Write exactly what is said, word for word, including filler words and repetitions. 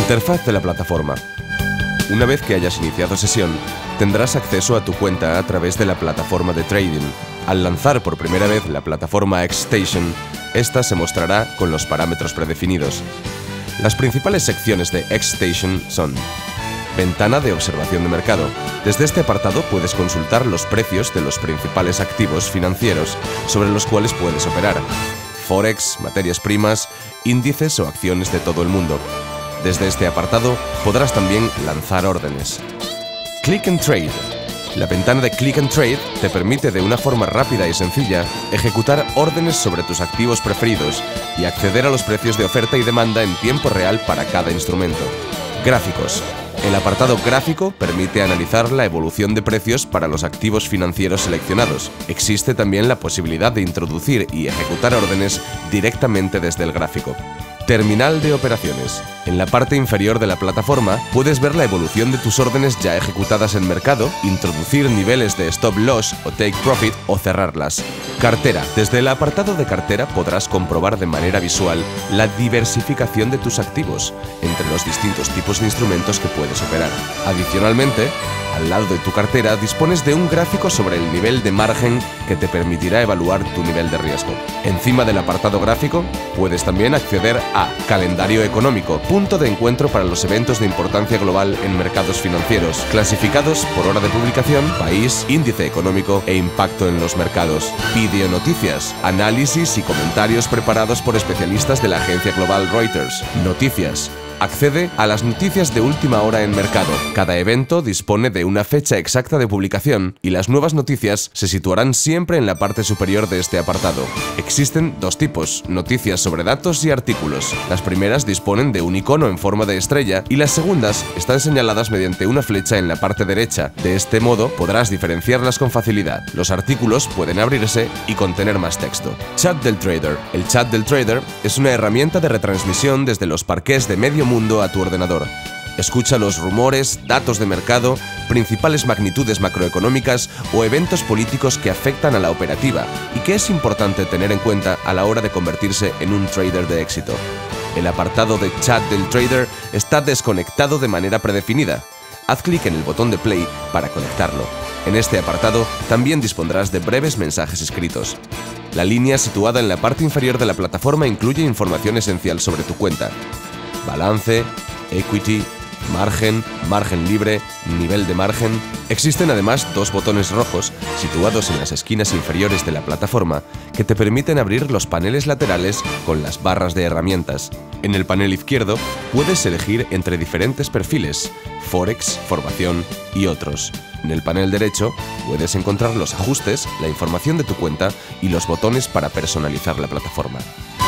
Interfaz de la plataforma. Una vez que hayas iniciado sesión, tendrás acceso a tu cuenta a través de la plataforma de trading. Al lanzar por primera vez la plataforma XStation, esta se mostrará con los parámetros predefinidos. Las principales secciones de XStation son: Ventana de observación de mercado. Desde este apartado puedes consultar los precios de los principales activos financieros sobre los cuales puedes operar: Forex, materias primas, índices o acciones de todo el mundo. Desde este apartado podrás también lanzar órdenes. Click and Trade. La ventana de Click and Trade te permite de una forma rápida y sencilla ejecutar órdenes sobre tus activos preferidos y acceder a los precios de oferta y demanda en tiempo real para cada instrumento. Gráficos. El apartado gráfico permite analizar la evolución de precios para los activos financieros seleccionados. Existe también la posibilidad de introducir y ejecutar órdenes directamente desde el gráfico. Terminal de operaciones. En la parte inferior de la plataforma puedes ver la evolución de tus órdenes ya ejecutadas en mercado, introducir niveles de stop loss o take profit o cerrarlas. Cartera. Desde el apartado de cartera podrás comprobar de manera visual la diversificación de tus activos entre los distintos tipos de instrumentos que puedes operar. Adicionalmente, al lado de tu cartera dispones de un gráfico sobre el nivel de margen que te permitirá evaluar tu nivel de riesgo. Encima del apartado gráfico puedes también acceder a Calendario económico, punto de encuentro para los eventos de importancia global en mercados financieros, clasificados por hora de publicación, país, índice económico e impacto en los mercados. Videonoticias, análisis y comentarios preparados por especialistas de la agencia global Reuters. Noticias. Accede a las noticias de última hora en mercado. Cada evento dispone de una fecha exacta de publicación y las nuevas noticias se situarán siempre en la parte superior de este apartado. Existen dos tipos: noticias sobre datos y artículos. Las primeras disponen de un icono en forma de estrella y las segundas están señaladas mediante una flecha en la parte derecha. De este modo podrás diferenciarlas con facilidad. Los artículos pueden abrirse y contener más texto. Chat del Trader. El chat del Trader es una herramienta de retransmisión desde los parqués de medio mundo a tu ordenador. Escucha los rumores, datos de mercado, principales magnitudes macroeconómicas o eventos políticos que afectan a la operativa y que es importante tener en cuenta a la hora de convertirse en un trader de éxito. El apartado de chat del trader está desconectado de manera predefinida. Haz clic en el botón de play para conectarlo. En este apartado también dispondrás de breves mensajes escritos. La línea situada en la parte inferior de la plataforma incluye información esencial sobre tu cuenta: balance, equity, margen, margen libre, nivel de margen. Existen además dos botones rojos situados en las esquinas inferiores de la plataforma que te permiten abrir los paneles laterales con las barras de herramientas. En el panel izquierdo puedes elegir entre diferentes perfiles: Forex, formación y otros. En el panel derecho puedes encontrar los ajustes, la información de tu cuenta y los botones para personalizar la plataforma.